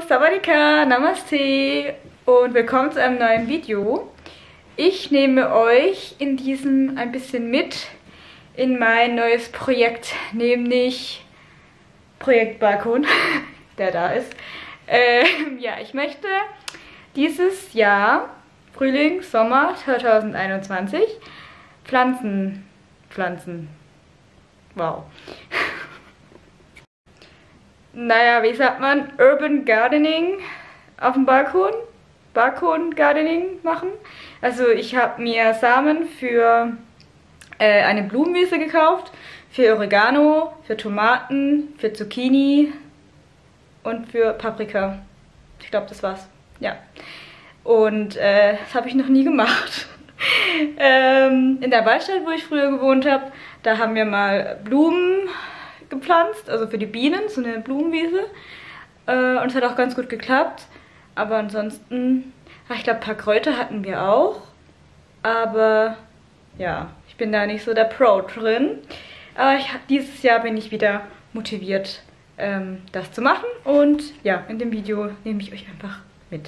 Sawadika, Namaste und willkommen zu einem neuen Video. Ich nehme euch in diesem ein bisschen mit in mein neues Projekt, nämlich Projekt Balkon, der da ist. Ja, ich möchte dieses Jahr, Frühling, Sommer 2021, Pflanzen. Wow. Naja, wie sagt man? Urban Gardening auf dem Balkon. Balkon Gardening machen. Also ich habe mir Samen für eine Blumenwiese gekauft. Für Oregano, für Tomaten, für Zucchini und für Paprika. Ich glaube, das war's. Ja. Und das habe ich noch nie gemacht. In der Waldstadt, wo ich früher gewohnt habe, da haben wir mal Blumen gepflanzt, also für die Bienen, so eine Blumenwiese. Und es hat auch ganz gut geklappt. Aber ansonsten, ich glaube, ein paar Kräuter hatten wir auch. Aber ja, ich bin da nicht so der Pro drin. Aber dieses Jahr bin ich wieder motiviert, das zu machen. Und ja, in dem Video nehme ich euch einfach mit.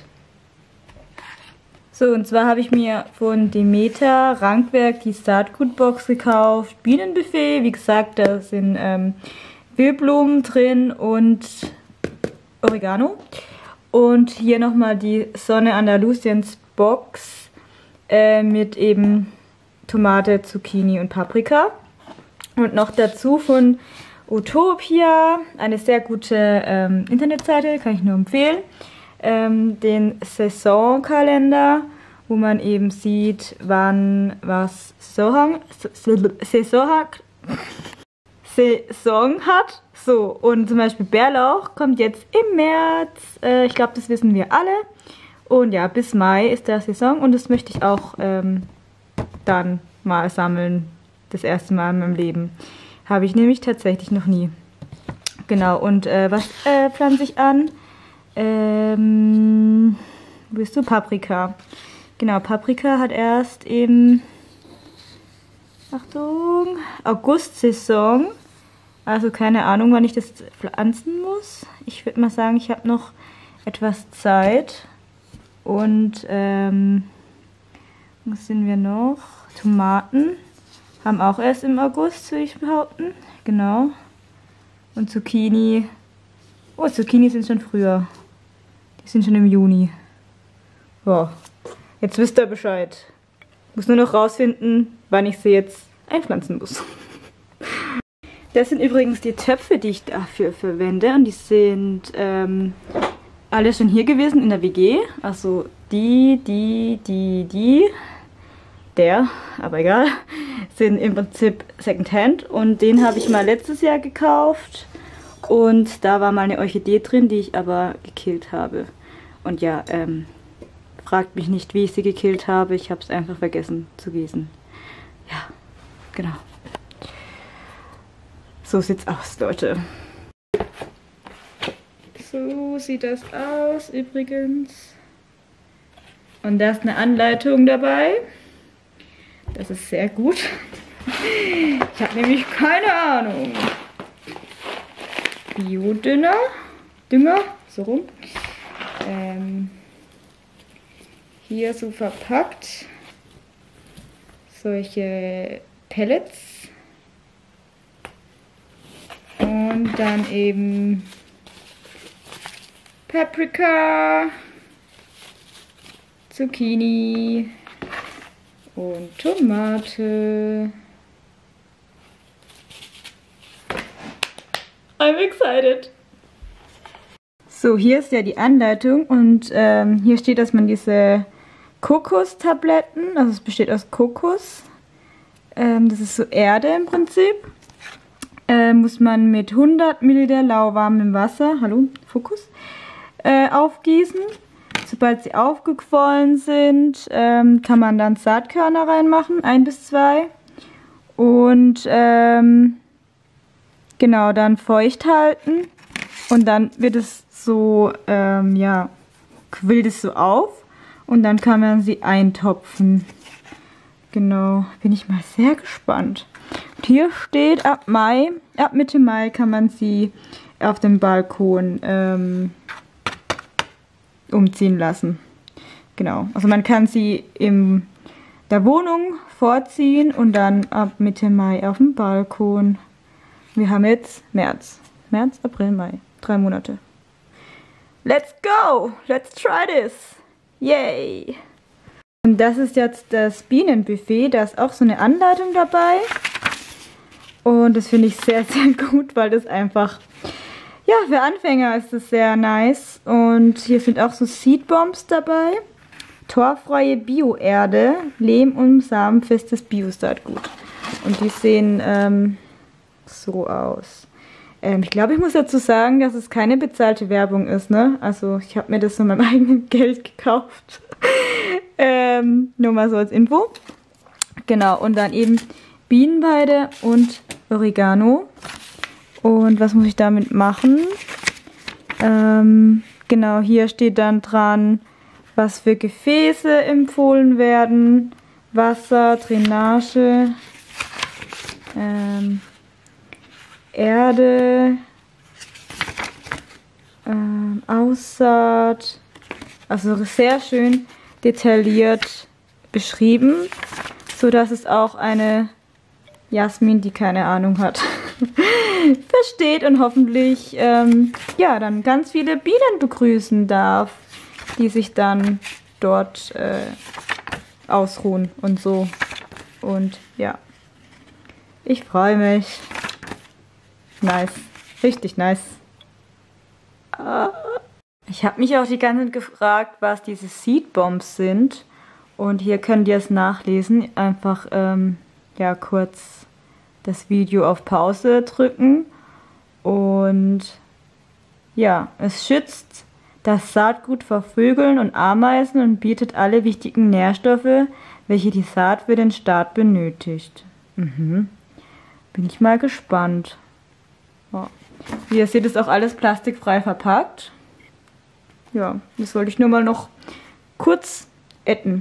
So, und zwar habe ich mir von Demeter Rankwerk die Saatgutbox gekauft. Bienenbuffet, wie gesagt, da sind Wildblumen drin und Oregano. Und hier nochmal die Sonne Andalusiens Box mit eben Tomate, Zucchini und Paprika. Und noch dazu von Utopia, eine sehr gute Internetseite, kann ich nur empfehlen. Den Saisonkalender, wo man eben sieht, wann was Saison hat. So, und zum Beispiel Bärlauch kommt jetzt im März. Ich glaube, das wissen wir alle. Und ja, bis Mai ist der Saison und das möchte ich auch dann mal sammeln. Das erste Mal in meinem Leben. Habe ich nämlich tatsächlich noch nie. Genau, und was pflanze ich an? Wo bist du? Paprika. Genau, Paprika hat erst im Achtung, August-Saison. Also keine Ahnung, wann ich das pflanzen muss. Ich würde mal sagen, ich habe noch etwas Zeit. Und was sind wir noch? Tomaten haben auch erst im August, würde ich behaupten. Genau. Und Zucchini. Oh, Zucchini sind schon früher. Die sind schon im Juni. Ja, jetzt wisst ihr Bescheid. Muss nur noch rausfinden, wann ich sie jetzt einpflanzen muss. Das sind übrigens die Töpfe, die ich dafür verwende. Und die sind alle schon hier gewesen in der WG. Also der, aber egal, sind im Prinzip Secondhand. Und den habe ich mal letztes Jahr gekauft. Und da war mal eine Orchidee drin, die ich aber gekillt habe. Und ja, fragt mich nicht, wie ich sie gekillt habe. Ich habe es einfach vergessen zu gießen. Ja, genau. So sieht's aus, Leute. So sieht das aus übrigens. Und da ist eine Anleitung dabei. Das ist sehr gut. Ich habe nämlich keine Ahnung. Biodünger, so rum. Hier so verpackt. Solche Pellets. Und dann eben Paprika, Zucchini und Tomate. I'm excited. So, hier ist ja die Anleitung und hier steht, dass man diese Kokostabletten, also es besteht aus Kokos, das ist so Erde im Prinzip, muss man mit 100 Milliliter lauwarmem Wasser, hallo, Fokus, aufgießen. Sobald sie aufgequollen sind, kann man dann Saatkörner reinmachen, 1 bis 2 und genau, dann feucht halten und dann wird es so, ja, quillt es so auf und dann kann man sie eintopfen. Genau, bin ich mal sehr gespannt. Und hier steht, ab Mitte Mai kann man sie auf dem Balkon umziehen lassen. Genau, also man kann sie in der Wohnung vorziehen und dann ab Mitte Mai auf dem Balkon. Wir haben jetzt März, April, Mai, 3 Monate. Let's go! Let's try this! Yay! Und das ist jetzt das Bienenbuffet. Da ist auch so eine Anleitung dabei. Und das finde ich sehr, sehr gut, weil das einfach, ja, für Anfänger ist das sehr nice. Und hier sind auch so Seedbombs dabei. Torfreie Bioerde, Lehm- und samenfestes Biosaatgut. Und die sehen so aus. Ich glaube, ich muss dazu sagen, dass es keine bezahlte Werbung ist, ne? Also ich habe mir das von meinem eigenen Geld gekauft. Nur mal so als Info. Genau, und dann eben Bienenweide und Oregano. Und was muss ich damit machen? Genau, hier steht dann dran, was für Gefäße empfohlen werden. Wasser, Drainage, Erde, Aussaat. Also sehr schön detailliert beschrieben, so dass es auch eine Jasmin, die keine Ahnung hat, versteht und hoffentlich ja, dann ganz viele Bienen begrüßen darf, die sich dann dort ausruhen und so. Und ja, ich freue mich. Nice, richtig nice. Ich habe mich auch die ganze Zeit gefragt, was diese Seedbombs sind. Und hier könnt ihr es nachlesen. Einfach ja, kurz das Video auf Pause drücken. Und ja, es schützt das Saatgut vor Vögeln und Ameisen und bietet alle wichtigen Nährstoffe, welche die Saat für den Start benötigt. Bin ich mal gespannt. Ja. Wie ihr seht, ist auch alles plastikfrei verpackt. Ja, das wollte ich nur mal noch kurz adden.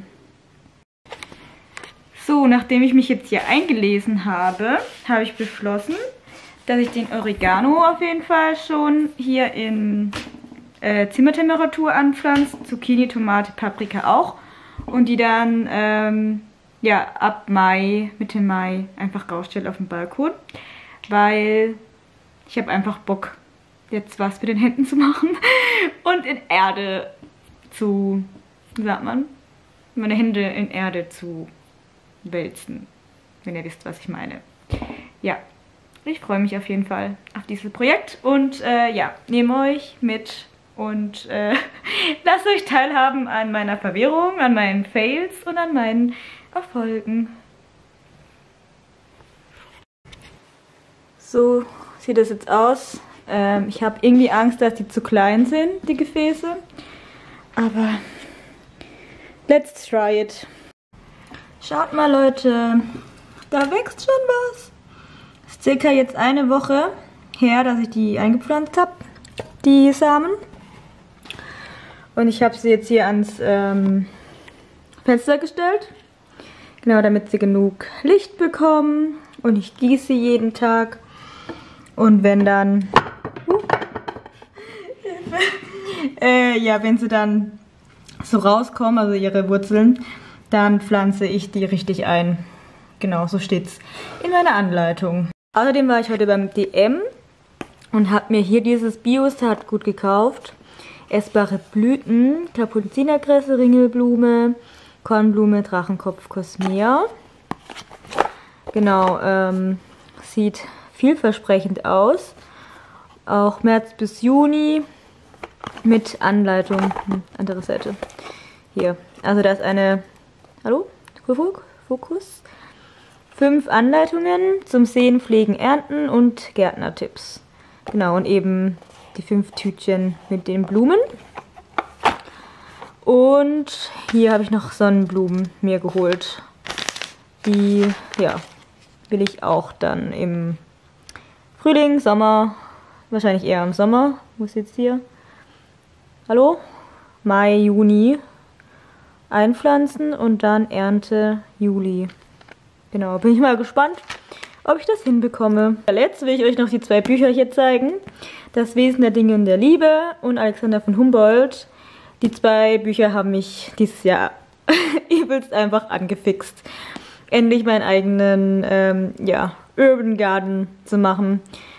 So, nachdem ich mich jetzt hier eingelesen habe, habe ich beschlossen, dass ich den Oregano auf jeden Fall schon hier in Zimmertemperatur anpflanze. Zucchini, Tomate, Paprika auch. Und die dann ja, ab Mai, Mitte Mai einfach rausstelle auf dem Balkon. Weil ich habe einfach Bock, jetzt was mit den Händen zu machen und in Erde zu, wie sagt man, meine Hände in Erde zu wälzen, wenn ihr wisst, was ich meine. Ja, ich freue mich auf jeden Fall auf dieses Projekt und ja, nehme euch mit und lasst euch teilhaben an meiner Verwirrung, an meinen Fails und an meinen Erfolgen. So sieht das jetzt aus. Ich habe irgendwie Angst, dass die zu klein sind, die Gefäße. Aber let's try it. Schaut mal, Leute. Da wächst schon was. Es ist circa jetzt eine Woche her, dass ich die eingepflanzt habe, die Samen. Und ich habe sie jetzt hier ans Fenster gestellt. Genau, damit sie genug Licht bekommen. Und ich gieße sie jeden Tag. Und wenn dann, ja, wenn sie dann so rauskommen, also ihre Wurzeln, dann pflanze ich die richtig ein. Genau, so steht's in meiner Anleitung. Außerdem war ich heute beim DM und habe mir hier dieses Bio-Saatgut gekauft. Essbare Blüten, Kapuzinerkresse, Ringelblume, Kornblume, Drachenkopf, Cosmea. Genau, sieht vielversprechend aus. Auch März bis Juni mit Anleitung. Andere Seite. Hier. Also da ist eine, hallo? Fokus. 5 Anleitungen zum Säen, Pflegen, Ernten und Gärtnertipps. Genau, und eben die 5 Tütchen mit den Blumen. Und hier habe ich noch Sonnenblumen mir geholt. Die, ja, will ich auch dann im Frühling, Sommer, wahrscheinlich eher im Sommer, wo ist jetzt hier? Hallo? Mai, Juni einpflanzen und dann Ernte Juli. Genau, bin ich mal gespannt, ob ich das hinbekomme. Jetzt will ich euch noch die 2 Bücher hier zeigen. Das Wesen der Dinge und der Liebe und Alexander von Humboldt. Die 2 Bücher haben mich dieses Jahr übelst einfach angefixt, endlich meinen eigenen ja, Urban Garden zu machen.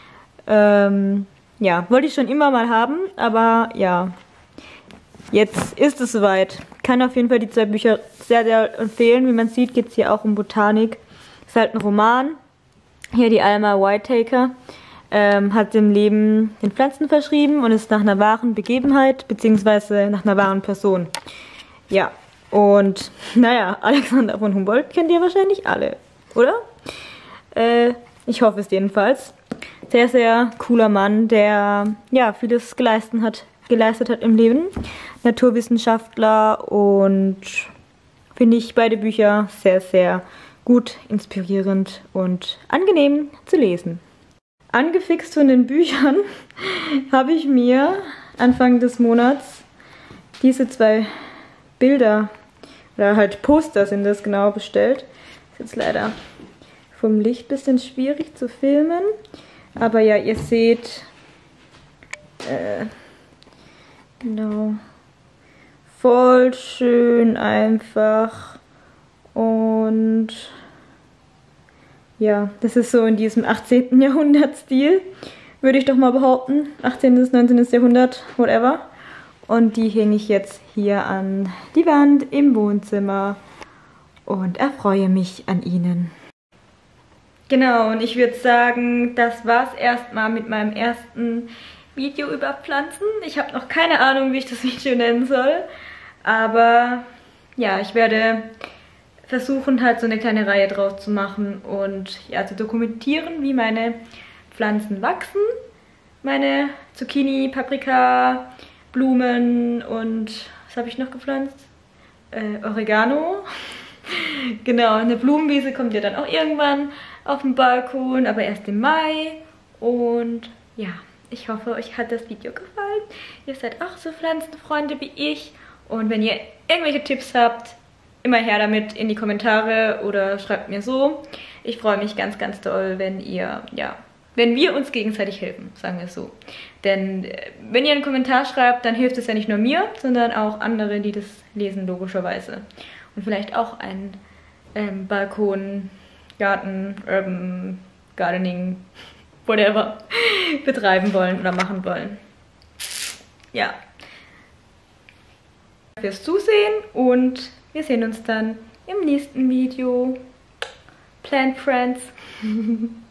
Ja, wollte ich schon immer mal haben, aber ja, jetzt ist es soweit. Kann auf jeden Fall die 2 Bücher sehr, sehr empfehlen. Wie man sieht, geht es hier auch um Botanik. Ist halt ein Roman. Hier die Alma Whitaker hat dem Leben den Pflanzen verschrieben und ist nach einer wahren Begebenheit beziehungsweise nach einer wahren Person. Ja, und naja, Alexander von Humboldt kennt ihr wahrscheinlich alle, oder? Ich hoffe es jedenfalls. Sehr, sehr cooler Mann, der ja vieles geleistet hat im Leben. Naturwissenschaftler und finde ich beide Bücher sehr, sehr gut, inspirierend und angenehm zu lesen. Angefixt von den Büchern habe ich mir Anfang des Monats diese 2 Bilder, oder halt Poster sind das genau, bestellt. Ist jetzt leider vom Licht ein bisschen schwierig zu filmen, aber ja, ihr seht, genau, voll schön einfach und ja, das ist so in diesem 18. Jahrhundert-Stil, würde ich doch mal behaupten. 18. bis 19. Jahrhundert, whatever. Und die hänge ich jetzt hier an die Wand im Wohnzimmer und erfreue mich an ihnen. Genau, und ich würde sagen, das war's erstmal mit meinem ersten Video über Pflanzen. Ich habe noch keine Ahnung, wie ich das Video nennen soll, aber ja, ich werde versuchen, halt so eine kleine Reihe draus zu machen und ja, zu dokumentieren, wie meine Pflanzen wachsen. Meine Zucchini, Paprika, Blumen und was habe ich noch gepflanzt? Oregano. Genau, eine Blumenwiese kommt ja dann auch irgendwann auf dem Balkon, aber erst im Mai. Und ja, ich hoffe, euch hat das Video gefallen. Ihr seid auch so Pflanzenfreunde wie ich. Und wenn ihr irgendwelche Tipps habt, immer her damit in die Kommentare oder schreibt mir so. Ich freue mich ganz, ganz doll, wenn ihr, ja, wenn wir uns gegenseitig helfen, sagen wir es so. Denn wenn ihr einen Kommentar schreibt, dann hilft es ja nicht nur mir, sondern auch andere, die das lesen, logischerweise. Und vielleicht auch einen Balkon, Garten, Urban Gardening, whatever, betreiben wollen oder machen wollen. Ja. Fürs Zusehen und wir sehen uns dann im nächsten Video. Plant Friends.